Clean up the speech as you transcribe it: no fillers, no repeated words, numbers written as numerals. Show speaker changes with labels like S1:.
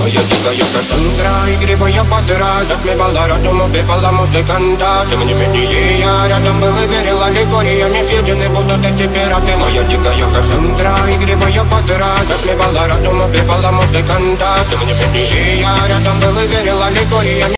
S1: Моя дикая Кассандра, игривая подра, затмевала разум, убивала музыканта. Тем не менее я рядом был и верил, аллегориями съедены будут эти пираты. Моя дикая Кассандра, игривая подра, затмевала разум, убивала музыканта. Тем не менее я рядом был и верил, аллегориями